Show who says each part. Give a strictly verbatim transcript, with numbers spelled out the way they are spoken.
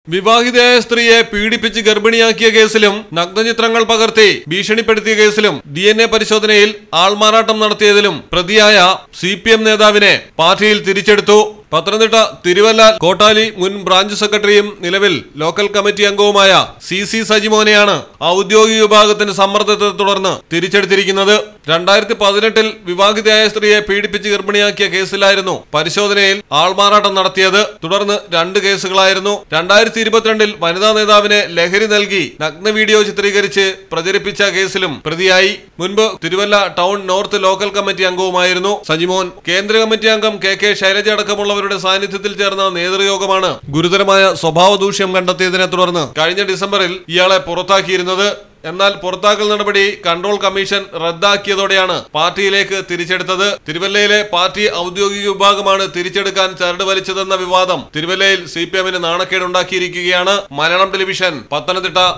Speaker 1: വിവാഹിതയായ സ്ത്രീയെ പീഡിപ്പിച്ച് ഗർഭിണിയാക്കിയ കേസിലും നഗ്നചിത്രങ്ങൾ പകർത്തി ഭീഷണിപ്പെടുത്തിയ കേസിലും ഡി എൻ എ പരിശോധനയിൽ ആൾമാറാട്ടം നടത്തിയതിലും പ്രതിയായ സി പി എം നേതാവിനെ പാർട്ടിയിൽ തിരിച്ചെടുത്തു. പത്തനംതിട്ട തിരുവല്ല കോട്ടാലി മുൻ ബ്രാഞ്ച് സെക്രട്ടറിയും നിലവിൽ ലോക്കൽ കമ്മിറ്റി അംഗവുമായ സി സി സജിമോനെയാണ് ഔദ്യോഗിക വിഭാഗത്തിന്റെ സമ്മർദ്ദത്തെ തുടർന്ന് തിരിച്ചെടുത്തിരിക്കുന്നത്. രണ്ടായിരത്തി പതിനെട്ടിൽ വിവാഹിതയായ സ്ത്രീയെ പീഡിപ്പിച്ച് ഗർഭിണിയാക്കിയ കേസിലായിരുന്നു പരിശോധനയിൽ ആൾമാറാട്ടം നടത്തിയത്. തുടർന്ന് രണ്ട് കേസുകളായിരുന്നു. രണ്ടായിരത്തി ഇരുപത്തിരണ്ടിൽ വനിതാ നേതാവിനെ ലഹരി നൽകി നഗ്ന വീഡിയോ ചിത്രീകരിച്ച് പ്രചരിപ്പിച്ച കേസിലും പ്രതിയായി. മുൻപ് Thiruvalla town north local committee അംഗവുമായിരുന്നു സജിമോൻ. കേന്ദ്ര കമ്മിറ്റി അംഗം കെ കെ ശൈലജ അടക്കമുള്ള രുടെ സാന്നിധ്യത്തിൽ ചേർന്ന നേതൃയോഗമാണ് ഗുരുതരമായ സ്വഭാവ ദൂഷ്യം കണ്ടെത്തിയതിനെ തുടർന്ന് കഴിഞ്ഞ ഡിസംബറിൽ ഇയാളെ പുറത്താക്കിയിരുന്നത്. എന്നാൽ പുറത്താക്കൽ നടപടി കൺട്രോൾ കമ്മീഷൻ റദ്ദാക്കിയതോടെയാണ് പാർട്ടിയിലേക്ക് തിരിച്ചെടുത്തത്. തിരുവല്ലയിലെ പാർട്ടി ഔദ്യോഗിക വിഭാഗമാണ് തിരിച്ചെടുക്കാൻ ചരട് വലിച്ചതെന്ന വിവാദം തിരുവല്ലയിൽ സി പി എമ്മിന് നാണക്കേടുണ്ടാക്കിയിരിക്കുകയാണ്. മലയാളം ടെലിവിഷൻ, പത്തനംതിട്ട.